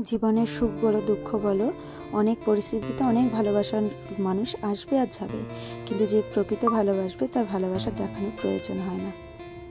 জীবনের সুখ বলো দুঃখ বলো অনেক পরিস্থিতিতে অনেক ভালোবাসার মানুষ আসবে আর যাবে, কিন্তু যে প্রকৃত ভালোবাসবে তার ভালোবাসা দেখানোর প্রয়োজন হয় না।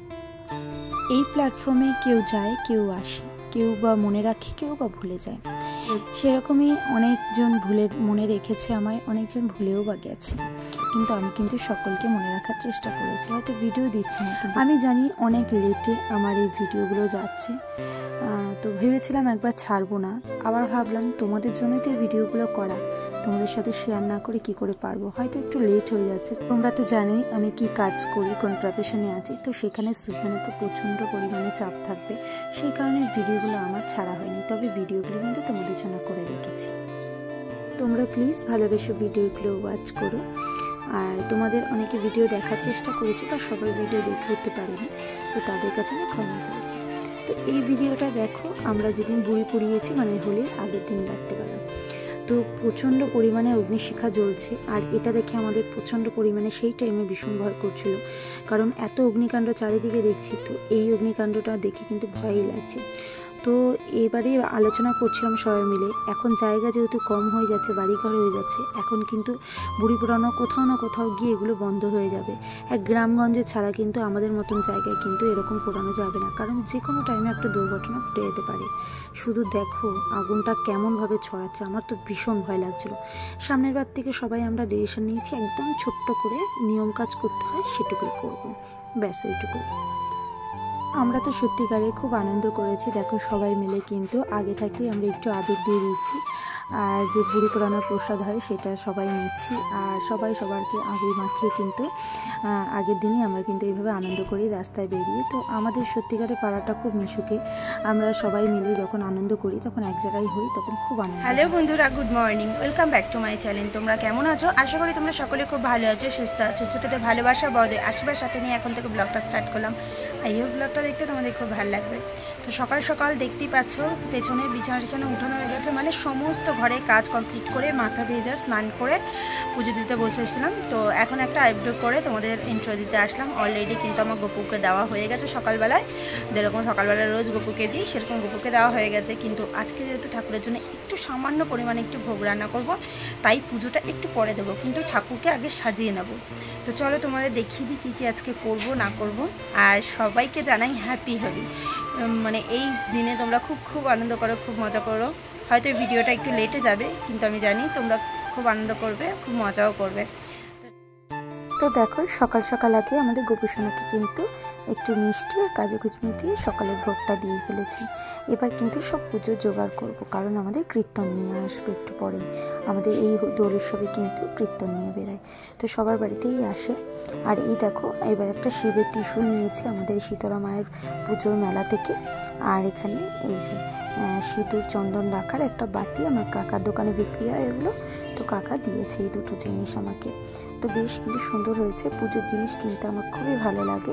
এই প্ল্যাটফর্মে কেউ যায়, কেউ আসে, কেউ বা মনে রাখে, কেউ বা ভুলে যায়। সেরকমই অনেকজন মনে রেখেছে আমায়, অনেকজন ভুলেও বা গেছে, কিন্তু আমি কিন্তু সকলকে মনে রাখার চেষ্টা করেছি। হয়তো ভিডিও দিচ্ছি না, কিন্তু আমি জানি অনেক লেটে আমার এই ভিডিওগুলো যাচ্ছে। তো ভেবেছিলাম একবার ছাড়বো না, আবার ভাবলাম তোমাদের জন্যই তো এই ভিডিওগুলো করা, তোমাদের সাথে শেয়ার না করে কি করে পারবো। হয়তো একটু লেট হয়ে যাচ্ছে, তোমরা তো জানোই আমি কি কাজ করি, কোন প্রফেশনে আছি। তো সেখানে সিজনে তো প্রচণ্ড পরিমাণে চাপ থাকবে, সেই কারণে ভিডিওগুলো আমার ছাড়া হয়নি। তবে ভিডিওগুলো কিন্তু তোমাদের জন্য করে রেখেছি। তোমরা প্লিজ ভালোবেসে ভিডিওগুলো ওয়াচ করো। আর তোমাদের অনেকে ভিডিও দেখার চেষ্টা করেছে বা সবাই ভিডিও দেখে উঠতে পারেনি, তো তাদের কাছে আমি ক্ষমা চাইছি। তো এই ভিডিওটা দেখো, আমরা যেদিন বুড়ি পুড়িয়েছি, মানে হোলির আগের দিন রাত্রেবেলা, তো প্রচণ্ড পরিমাণে অগ্নিশিখা জ্বলছে। আর এটা দেখে আমাদের প্রচণ্ড পরিমাণে সেই টাইমে ভীষণ ভয় করছিল, কারণ এত অগ্নিকাণ্ড চারিদিকে দেখছি। তো এই অগ্নিকাণ্ডটা দেখে কিন্তু ভয়ই লাগছে। তো এবারে আলোচনা করছিলাম সবাই মিলে, এখন জায়গা যেহেতু কম হয়ে যাচ্ছে, বাড়িঘর হয়ে যাচ্ছে, এখন কিন্তু বুড়ি পোড়ানো কোথাও না কোথাও গিয়ে এগুলো বন্ধ হয়ে যাবে। এক গ্রামগঞ্জে ছাড়া কিন্তু আমাদের মতন জায়গায় কিন্তু এরকম পোড়ানো যাবে না, কারণ যে কোনো টাইমে একটা দুর্ঘটনা ঘটে যেতে পারে। শুধু দেখো আগুনটা কেমনভাবে ছড়াচ্ছে, আমার তো ভীষণ ভয় লাগছিল। সামনের বার থেকে সবাই আমরা ডিসিশন নিয়েছি, একদম ছোট্ট করে নিয়ম কাজ করতে হয় সেটুকুই করবো, ব্যাস এইটুকু। আমরা তো সত্যিকারে খুব আনন্দ করেছি। দেখো সবাই মিলে কিন্তু আগে থেকেই আমরা একটু আবির দিয়ে দিচ্ছি, আর যে বুড়ি পোড়ানোর প্রসাদ হয় সেটা সবাই নিচ্ছি, আর সবাই সবারকে আবির মাখিয়ে কিন্তু আগের দিনই আমরা কিন্তু এইভাবে আনন্দ করি রাস্তায় বেরিয়ে। তো আমাদের সত্যিকারে পাড়াটা খুব মিশুকে, আমরা সবাই মিলে যখন আনন্দ করি তখন এক জায়গায় হই, তখন খুব আনন্দ। হ্যালো বন্ধুরা, good morning, welcome back to my channel. তোমরা কেমন আছো? আশা করি তোমরা সকলে খুব ভালো আছো, সুস্থ আছো। ছোটোতে ভালোবাসা, বড়দের আশীর্বাদ সাথে নিয়ে এখন থেকে ব্লগটা স্টার্ট করলাম। এই ব্লগটা দেখতে তোমাদের খুব ভালো লাগবে। তো সকাল সকাল দেখতেই পাচ্ছ পেছনে বিছানা উঠানো হয়ে গেছে, মানে সমস্ত ঘরে কাজ কমপ্লিট করে মাথা ভেজা স্নান করে পুজো দিতে বসেছিলাম। তো এখন একটা আইব্রো করে তোমাদের ইন্ট্রো দিতে আসলাম। অলরেডি কিন্তু আমার গপুকে দেওয়া হয়ে গেছে সকালবেলায়, যেরকম সকালবেলায় রোজ গপুকে দিই সেরকম গপুকে দেওয়া হয়ে গেছে। কিন্তু আজকে যেহেতু ঠাকুরের জন্য একটু সামান্য পরিমাণে একটু ভোগ রান্না করব, তাই পুজোটা একটু পরে দেবো, কিন্তু ঠাকুরকে আগে সাজিয়ে নেব। তো চলো তোমাদের দেখিয়ে দিই কী কী আজকে করব না করব। আর সবাইকে জানাই হ্যাপি হোলি। মানে এই দিনে তোমরা খুব আনন্দ করো, খুব মজা করো। হয়তো এই ভিডিওটা একটু লেটে যাবে, কিন্তু আমি জানি তোমরা খুব আনন্দ করবে, খুব মজাও করবে। তো দেখো সকাল সকাল আগে আমাদের গোপুসোনাকে কিন্তু একটু মিষ্টি আর কাজু কিশমিশ দিয়ে সকালের ভোগটা দিয়ে ফেলেছি। এবার কিন্তু সব পুজোর জোগাড় করব, কারণ আমাদের কীর্তন নিয়ে আসবে একটু পরেই। আমাদের এই দোল উৎসবে কিন্তু কীর্তন নিয়ে বেরোয়, তো সবার বাড়িতেই আসে। আর এই দেখো এবার একটা শিবের ত্রিশূল নিয়েছি আমাদের শীতলা মায়ের পুজোর মেলা থেকে। আর এখানে এই যে সিঁদুর চন্দন রাখার একটা বাটি, আমার কাকার দোকানে বিক্রি হয় এগুলো, তো কাকা দিয়েছে এই দুটো জিনিস আমাকে। তো বেশ কিন্তু সুন্দর হয়েছে, পুজোর জিনিস কিনতে আমার খুবই ভালো লাগে।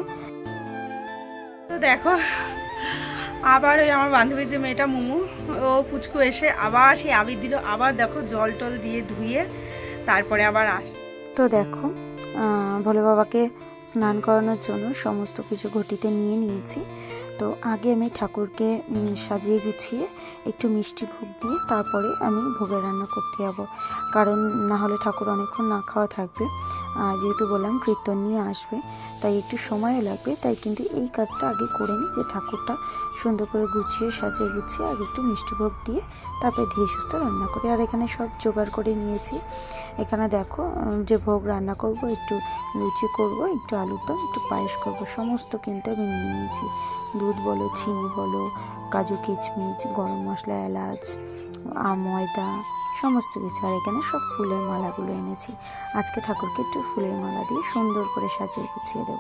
তো দেখো আবার ওই আমার বান্ধবীর যে মেয়েটা মুমু, ও পুচকু এসে আবার সেই আবির দিল, আবার দেখো জল টল দিয়ে ধুয়ে তারপরে আবার আস। তো দেখো ভোলে বাবাকে স্নান করানোর জন্য সমস্ত কিছু ঘটিতে নিয়ে নিয়েছি। তো আগে আমি ঠাকুরকে সাজিয়ে গুছিয়ে একটু মিষ্টি ভোগ দিয়ে তারপরে আমি ভোগের রান্না করতে যাবো, কারণ না হলে ঠাকুর অনেকক্ষণ না খাওয়া থাকবে। আর যেহেতু বললাম কীর্তন নিয়ে আসবে, তাই একটু সময়ও লাগবে, তাই কিন্তু এই কাজটা আগে করে নিই, যে ঠাকুরটা সুন্দর করে গুছিয়ে সাজিয়ে গুছিয়ে আগে একটু মিষ্টি ভোগ দিয়ে তারপরে ধীরে সুস্থ রান্না করি। আর এখানে সব জোগাড় করে নিয়েছি। এখানে দেখো যে ভোগ রান্না করব, একটু লুচি করব, একটু আলুর দম, একটু পায়েস করব, সমস্ত কিন্তু আমি নিয়ে নিয়েছি। দুধ বলো, চিনি বলো, কাজু কিশমিশ, গরম মশলা, এলাচ, ময়দা, সমস্ত কিছু। আর এখানে সব ফুলের মালাগুলো এনেছি, আজকে ঠাকুরকে একটু ফুলের মালা দিয়ে সুন্দর করে সাজিয়ে গুছিয়ে দেব।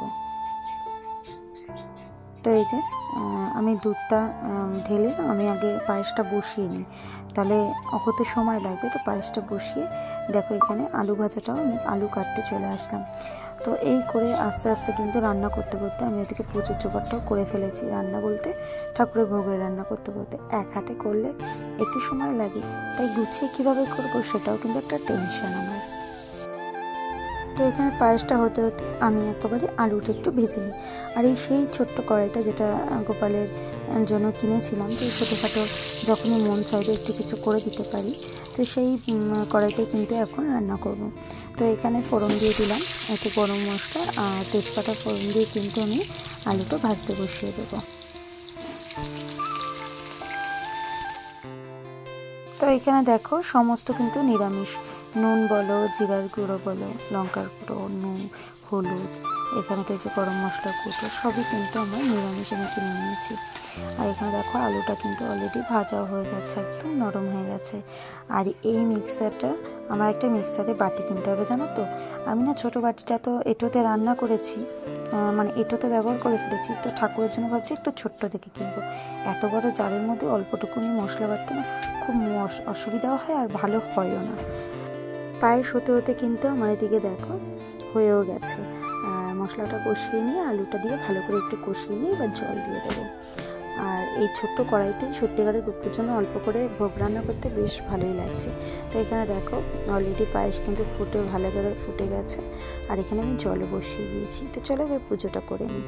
তো এই যে আমি দুধটা ঢেলে না, আমি আগে পায়েসটা বসিয়ে নিই, তাহলে হতে সময় লাগবে। তো পায়েসটা বসিয়ে দেখো এখানে আলু ভাজাটাও আমি আলু কাটতে চলে আসলাম। তো এই করে আস্তে আস্তে কিন্তু রান্না করতে করতে আমি ওদিকে পুজোর জোগাড়টাও করে ফেলেছি। রান্না বলতে ঠাকুরের ভোগের রান্না করতে করতে এক হাতে করলে একটু সময় লাগে, তাই গুছিয়ে কীভাবে করবো সেটাও কিন্তু একটা টেনশন আমার। তো এখানে পায়েসটা হতে হতে আমি একেবারে আলুটা একটু ভেজে নিই। আর এই সেই ছোট্ট কড়াইটা যেটা গোপালের জন্য কিনেছিলাম, যে ছোটোখাটো যখনই মন চাইবে একটু কিছু করে দিতে পারি। তো সেই কড়াইটাই কিন্তু এখন রান্না করব। তো এখানে ফোড়ন দিয়ে দিলাম একটু গরম মশলা আর তেজপাতা ফোড়ন দিয়ে কিন্তু আমি আলুটা ভাজতে বসিয়ে দেবো। তো এখানে দেখো সমস্ত কিন্তু নিরামিষ, নুন বলো, জিরার গুঁড়ো বলো, লঙ্কার গুঁড়ো, নুন, হলুদ, এখানে তো যে গরম মশলা গুঁড়ো সবই কিন্তু আমরা নিরামিষ আমি কিনে নিয়েছি। আর এখানে দেখো আলুটা কিন্তু অলরেডি ভাজাও হয়ে যাচ্ছে, একদম নরম হয়ে গেছে। আর এই মিক্সারটা, আমার একটা মিক্সারে বাটি কিনতে হবে জানো তো। আমি না ছোটো বাটিটা তো এঁটোতে রান্না করেছি, মানে এঁটোতে ব্যবহার করে ফেলেছি, তো ঠাকুরের জন্য ভাবছি একটু ছোট্ট দেখে কিনবো। এত বড় জারের মধ্যে অল্পটুকুনি মশলা বাটতে না খুব অসুবিধাও হয় আর ভালো হয়ও না। পায়েস হতে হতে কিন্তু আমার এদিকে দেখো হয়েও গেছে। মশলাটা কষিয়ে নিয়ে আলুটা দিয়ে ভালো করে একটু কষিয়ে নিয়ে এবার জল দিয়ে দেবো। আর এই ছোট্ট কড়াইতে সত্যিকারের গুপ্তের জন্য অল্প করে ভোগ রান্না করতে বেশ ভালোই লাগছে। তো এখানে দেখো অলরেডি পায়েস কিন্তু ভালো করে ফুটে গেছে। আর এখানে আমি জল বসিয়ে দিয়েছি। তো চলো এবার পুজোটা করে নিই।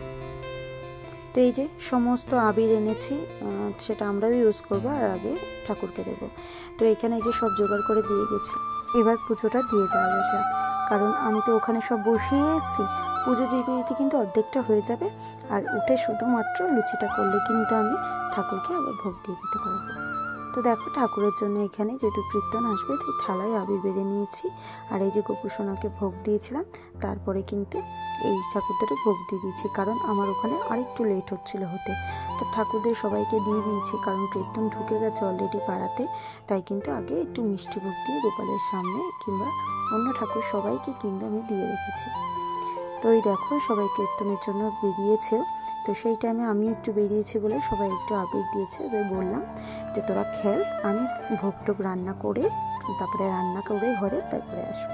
তো এই যে সমস্ত আবির এনেছি, সেটা আমরাও ইউজ করবো আর আগে ঠাকুরকে দেবো। তো এখানে যে সব জোগাড় করে দিয়ে গেছি, এবার পুজোটা দিয়ে দেওয়া গেছে। কারণ আমি তো ওখানে সব বসিয়ে এসেছি, পুজো দিতে দিতে কিন্তু অর্ধেকটা হয়ে যাবে। আর উঠে শুধুমাত্র লুচিটা করলে কিন্তু আমি ঠাকুরকে আবার ভোগ দিয়ে দিতে পারবো। তো দেখো ঠাকুরের জন্য এখানে যেহেতু কীর্তন আসবে তাই থালায় আবির বেড়ে নিয়েছি। আর এই যে গোপুসোনাকে ভোগ দিয়েছিলাম, তারপরে কিন্তু এই ঠাকুরদেরও ভোগ দিয়ে দিয়েছি, কারণ আমার ওখানে আরেকটু লেট হচ্ছিল হতে। তো ঠাকুরদের সবাইকে দিয়ে দিয়েছি, কারণ কীর্তন ঢুকে গেছে অলরেডি পাড়াতে। তাই কিন্তু আগে একটু মিষ্টি ভোগ দিয়ে গোপালের সামনে কিংবা অন্য ঠাকুর সবাইকে কিন্তু আমি দিয়ে রেখেছি। তো এই দেখো সবাই কীর্তনের জন্য বেরিয়েছেও। তো সেই টাইমে আমি একটু বেরিয়েছি বলে সবাই একটু আবির দিয়েছে। এবার বললাম যে তোরা খেল, আমি ভোগ টোগ রান্না করে তারপরে ঘরে তারপরে আসবো।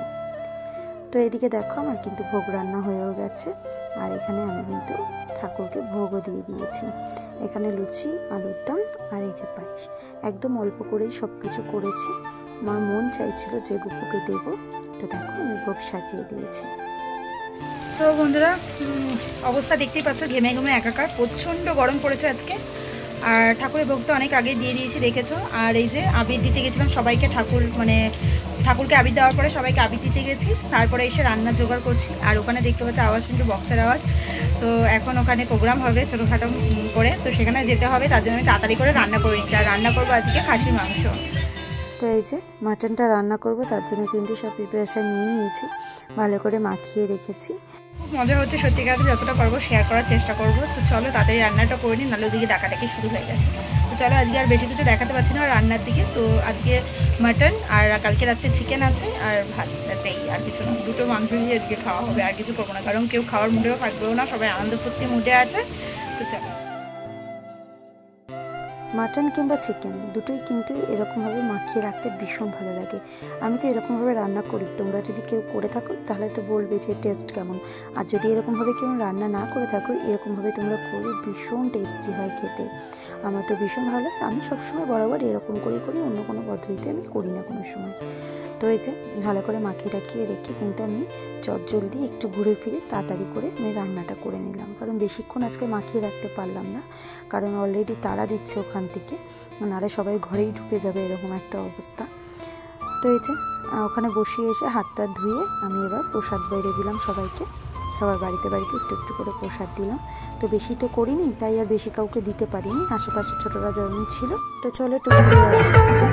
তো এদিকে দেখো আমার কিন্তু ভোগ রান্না হয়েও গেছে। আর এখানে আমি কিন্তু ঠাকুরকে ভোগও দিয়ে দিয়েছি। এখানে লুচি, আলুর দম আর এই যে পায়েস, একদম অল্প করেই সব কিছু করেছি। আমার মন চাইছিল যে গুপুকে দেবো, তো দেখো আমি ভোগ সাজিয়ে দিয়েছি। তো বন্ধুরা অবস্থা দেখতেই পাচ্ছ, ঘেমে ঘেমে একাকার, প্রচণ্ড গরম পড়েছে আজকে। আর ঠাকুরের ভোগ তো অনেক আগে দিয়ে দিয়েছি দেখেছো। আর এই যে আবির দিতে গেছিলাম সবাইকে, ঠাকুরকে আবির দেওয়ার পরে সবাইকে আবির দিতে গেছি। তারপরে এসে রান্নার জোগাড় করছি। আর ওখানে দেখতে পাচ্ছি আওয়াজ কিন্তু বক্সের আওয়াজ। তো এখন ওখানে প্রোগ্রাম হবে ছোটোখাটো করে, তো সেখানে যেতে হবে, তার জন্য আমি তাড়াতাড়ি করে রান্না করে নিচ্ছি। আর রান্না করবো আজকে খাসির মাংস। তো এই যে মাটনটা রান্না করব, তার জন্য কিন্তু সব প্রিপারেশান নিয়ে নিয়েছি, ভালো করে মাখিয়ে রেখেছি। খুব মজা হচ্ছে সত্যিকার, যতটা পারবো শেয়ার করার চেষ্টা করবো। তো চলো তাড়াতাড়ি রান্নাটা করে নিই, নাহলে ওদিকে ডাকাডাকি শুরু হয়ে গেছে। তো চলো আজকে আর বেশি কিছু দেখাতে পারছি না রান্নার দিকে। তো আজকে মাটন আর কালকে রাত্রে চিকেন আছে আর ভাত আছে, এই আর কিছু না। দুটো মাংস দিয়ে আজকে খাওয়া হবে, আর কিছু করবো না, কারণ কেউ খাওয়ার মুডেও থাকবেও না, সবাই আনন্দ ফুর্তি মুডে আছে। তো চলো, মাটন কিংবা চিকেন দুটোই কিন্তু এরকমভাবে মাখিয়ে রাখতে ভীষণ ভালো লাগে। আমি তো এরকমভাবে রান্না করি, তোমরা যদি কেউ করে থাকো তাহলে তো বলবে যে টেস্ট কেমন। আর যদি এরকমভাবে কেউ রান্না না করে থাকো, এরকমভাবে তোমরা করবে, ভীষণ টেস্টি হয় খেতে। আমার তো ভীষণ ভালো লাগে। আমি সবসময় বরাবর এরকম করি, অন্য কোনো পদ্ধতিতে আমি করি না কোনো সময়। তো এই যে ভালো করে মাখিয়ে রাখিয়ে রেখে কিন্তু আমি জলদি একটু ঘুরে ফিরে তাড়াতাড়ি করে আমি রান্নাটা করে নিলাম, কারণ বেশিক্ষণ আজকে মাখিয়ে রাখতে পারলাম না, কারণ অলরেডি তাড়া দিচ্ছে ওখান থেকে, নাহলে সবাই ঘরেই ঢুকে যাবে, এরকম একটা অবস্থা। তো এই যে ওখানে বসিয়ে এসে হাতটা ধুয়ে আমি এবার প্রসাদ বেড়ে দিলাম সবাইকে, সবার বাড়িতে একটু একটু করে প্রসাদ দিলাম। তো বেশি তো করিনি, তাই আর বেশি কাউকে দিতে পারিনি, আশেপাশে ছোটরা যেমন ছিল। তো চলো একটু ঘুরে আসি।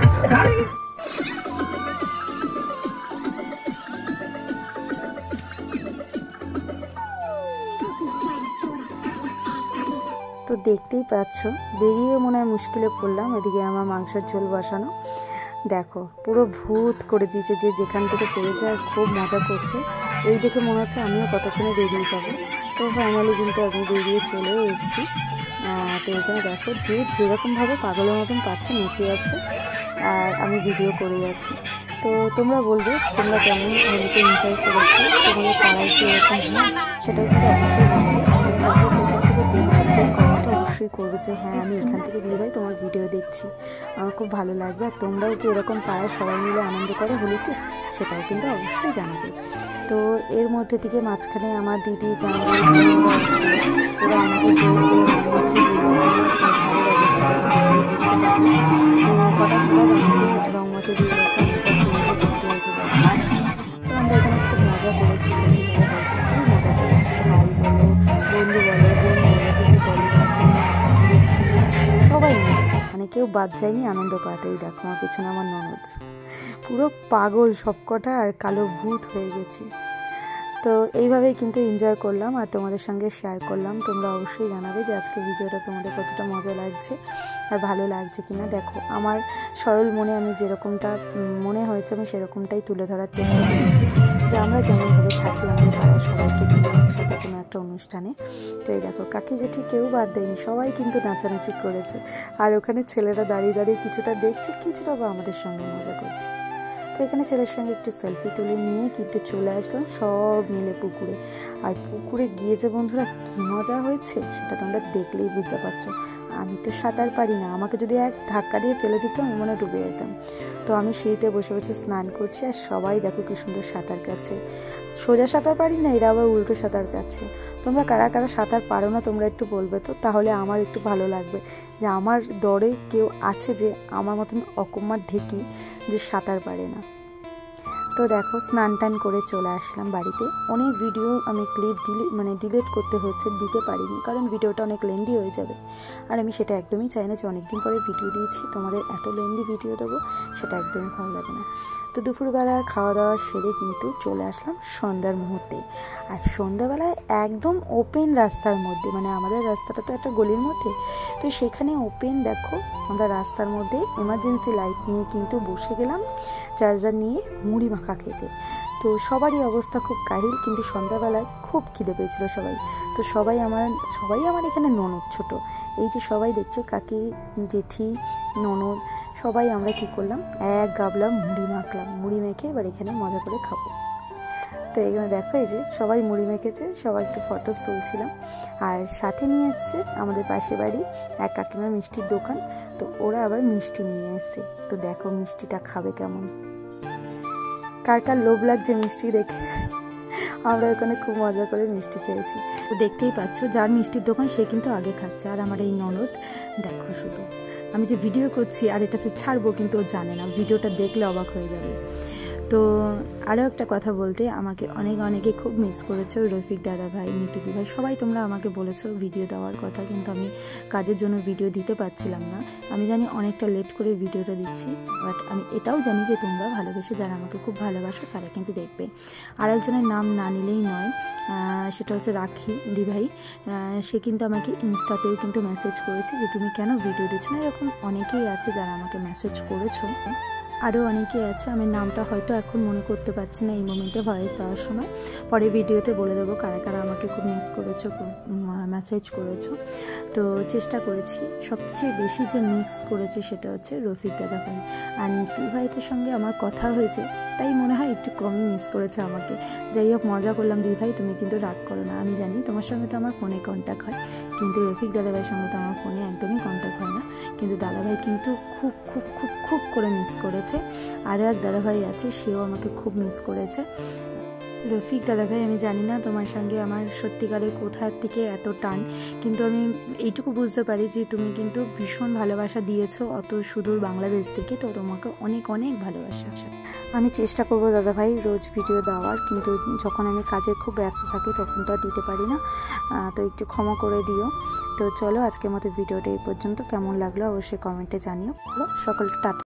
তো দেখতেই পাচ্ছ বেরিয়ে মনে হয় মুশকিলে পড়লাম। এদিকে আমার মাংসের ঝোল বসানো, দেখো পুরো ভূত করে দিয়েছে, যে যেখান থেকে পেরেছে আর খুব মজা করছে। এই দেখে মনে হচ্ছে আমিও কতক্ষণে বেরিয়ে যাব। তো ফাইনালি কিন্তু আমি বেরিয়ে চলেও এসেছি। তো এখানে দেখো যে যেরকমভাবে পাগলের মতন পাচ্ছে, নেচে যাচ্ছে, আর আমি ভিডিও করে যাচ্ছি। তো তোমরা বলবে তোমরা কেমন হোলিতে এনজয় করেছো, তোমাদের পাড়ায় কি এরকম হয়, সেটাও কিন্তু অবশ্যই জানাবে। অবশ্যই করবে যে হ্যাঁ আমি এখান থেকে দিদিভাই তোমার ভিডিও দেখছি, আমার খুব ভালো লাগবে। আর তোমরাও কি এরকম পাড়ায় সবাই মিলে আনন্দ করো হোলিতে, সেটাও কিন্তু অবশ্যই জানাবে। তো তো এর মধ্যে থেকে মাঝখানে আমার দিদি জামাই ওরা আমাকে জোর করে রংমতে দিয়ে গেছে, চেঞ্জও করতে হয়েছে। তো আমরা এখানে খুব মজা করেছি, সত্যি কথা বলতে খুবই মজা করেছি। ভাই বলো, বন্ধু বলো, বোন বলো, দিদি বলো, জেঠি, সবাই মিলে, মানে কেউ বাদ যায়নি আনন্দ পাতেই। দেখো আমার পেছনে আমার ননদ পুরো পাগল সবকটা আর কালো ভূত হয়ে গেছি। তো এইভাবেই কিন্তু এনজয় করলাম আর তোমাদের সঙ্গে শেয়ার করলাম। তোমরা অবশ্যই জানাবে যে আজকে ভিডিওটা তোমাদের কতটা মজা লাগছে আর ভালো লাগছে কিনা। দেখো আমার সরল মনে আমি যেরকমটা মনে হয়েছে আমি সেরকমটাই তুলে ধরার চেষ্টা করেছি, যে আমরা কেমনভাবে থাকি আমাদের পাড়ায় সবাইকে নিয়ে একসাথে কোনো একটা অনুষ্ঠানে। তো এই দেখো কাকি জেঠি কেউ বাদ দেয়নি, সবাই কিন্তু নাচানাচি করেছে। আর ওখানে ছেলেরা দাঁড়িয়ে দাঁড়িয়ে কিছুটা দেখছে, কিছুটা বা আমাদের সঙ্গে মজা করছে। তো এখানে ছেলের সঙ্গে একটু সেলফি তুলে নিয়ে কিন্তু চলে আসলাম সব মিলে পুকুরে। আর পুকুরে গিয়ে যে বন্ধুরা কী মজা হয়েছে সেটা তোমরা দেখলেই বুঝতে পারছো। আমি তো সাঁতার পারি না, আমাকে যদি এক ধাক্কা দিয়ে ফেলে দিত আমি মনে ডুবে যেতাম। তো আমি সিঁড়িতে বসে বসে স্নান করছি আর সবাই দেখো কি সুন্দর সাঁতার কাটছে। সোজা সাঁতার পারি না, এরা আবার উল্টো সাঁতার কাটছে। তোমরা কারা কারা সাঁতার পারো না তোমরা একটু বলবে তো, তাহলে আমার একটু ভালো লাগবে যে আমার দরে কেউ আছে যে আমার মতন অকম্মার ঢেকি যে সাঁতার পারে না। তো দেখো স্নান টান করে চলে আসলাম বাড়িতে। অনেক ভিডিও আমি ক্লিপ ডিলিট করতে হয়েছে, দিতে পারিনি কারণ ভিডিওটা অনেক লেন্দি হয়ে যাবে। আর আমি সেটা একদমই চাই না যে অনেকদিন পরে ভিডিও দিয়েছি তোমাদের এত লেন্দি ভিডিও দেবো, সেটা একদমই ভালো লাগে না। তো দুপুরবেলা খাওয়া দাওয়া সেরে কিন্তু চলে আসলাম সন্ধ্যার মুহূর্তে। আর সন্ধ্যাবেলায় একদম ওপেন রাস্তার মধ্যে, মানে আমাদের রাস্তাটা তো একটা গলির মধ্যে, তো সেখানে ওপেন দেখো আমরা রাস্তার মধ্যে এমার্জেন্সি লাইট নিয়ে কিন্তু বসে গেলাম চার্জার নিয়ে মুড়ি মাখা খেতে। তো সবারই অবস্থা খুব কাহিল, কিন্তু সন্ধ্যাবেলায় খুব খিদে পেয়েছিল সবাই। তো সবাই আমার এখানে ননদ ছোট, এই যে সবাই দেখছো কাকি জেঠি ননদ সবাই আমরা কি করলাম এক গাবলা মুড়ি মাখলাম। মুড়ি মেখে এবার এখানে মজা করে খাবো। তো এখানে দেখো এই যে সবাই মুড়ি মেখেছে, সবাই একটু ফটোস তুলছিলাম। আর সাথে নিয়ে এসছে আমাদের পাশে বাড়ি এক কাকিমার মিষ্টির দোকান, তো ওরা আবার মিষ্টি নিয়ে এসছে। তো দেখো মিষ্টিটা খাবে কেমন, কার কার লোভ লাগছে মিষ্টি দেখে। আমরা ওখানে খুব মজা করে মিষ্টি খেয়েছি। তো দেখতেই পাচ্ছ যার মিষ্টির দোকান সে কিন্তু আগে খাচ্ছে, আর আমার এই ননদ দেখো শুধু আমি যে ভিডিও করছি আর এটা যে ছাড়বো কিন্তু ও জানে না, ভিডিওটা দেখলে অবাক হয়ে যাবে। তো আরও একটা কথা বলতে, আমাকে অনেকে খুব মিস করেছো, রফিক দাদা ভাই, নিতুদি ভাই, সবাই তোমরা আমাকে বলেছো ভিডিও দেওয়ার কথা, কিন্তু আমি কাজের জন্য ভিডিও দিতে পারছিলাম না। আমি জানি অনেকটা লেট করে ভিডিওটা দিচ্ছি, বাট আমি এটাও জানি যে তোমরা ভালোবেসে যারা আমাকে খুব ভালোবাসো তারা কিন্তু দেখবে। আর একজনের নাম না নিলেই নয়, সেটা হচ্ছে রাখি দিভাই। সে কিন্তু আমাকে ইনস্টাতেও কিন্তু মেসেজ করেছে যে তুমি কেন ভিডিও দিচ্ছ না, এরকম অনেকেই আছে যারা আমাকে মেসেজ করেছো। আরও অনেকেই আছে, আমি নামটা হয়তো এখন মনে করতে পারছি না এই মোমেন্টে ভয়েস দেওয়ার সময়, পরে ভিডিওতে বলে দেবো কারা কারা আমাকে খুব মিস করেছো, মেসেজ করেছো। তো চেষ্টা করেছি, সবচেয়ে বেশি যে মিক্স করেছে সেটা হচ্ছে রফিক দাদা ভাই। আর নিতুল ভাইদের সঙ্গে আমার কথা হয়েছে তাই মনে হয় একটু কমই মিস করেছে আমাকে। যাই হোক মজা করলাম। দিদি ভাই তুমি কিন্তু রাগ করো না, আমি জানি তোমার সঙ্গে তো আমার ফোনে কন্ট্যাক্ট হয়, কিন্তু রফিক দাদাভাইয়ের সঙ্গে তো আমার ফোনে একদমই কন্ট্যাক্ট হয় না। কিন্তু দাদাভাই কিন্তু খুব খুব খুব খুব করে মিস করেছে। আরও এক দাদাভাই আছে, সেও আমাকে খুব মিস করেছে। রফিক দাদাভাই আমি জানি না তোমার সঙ্গে আমার সত্যিকারের কোথার থেকে এত টান, কিন্তু আমি এইটুকু বুঝতে পারি যে তুমি কিন্তু ভীষণ ভালোবাসা দিয়েছো অত সুদূর বাংলাদেশ থেকে, তো তোমাকে অনেক অনেক ভালোবাসা। আমি চেষ্টা করবো দাদাভাই রোজ ভিডিও দেওয়ার, কিন্তু যখন আমি কাজে খুব ব্যস্ত থাকি তখন তো আর দিতে পারি না, তো একটু ক্ষমা করে দিও। তো চলো আজকের মতো ভিডিওটা এই পর্যন্ত, কেমন লাগলো অবশ্যই কমেন্টে জানিও। সকল টাটা।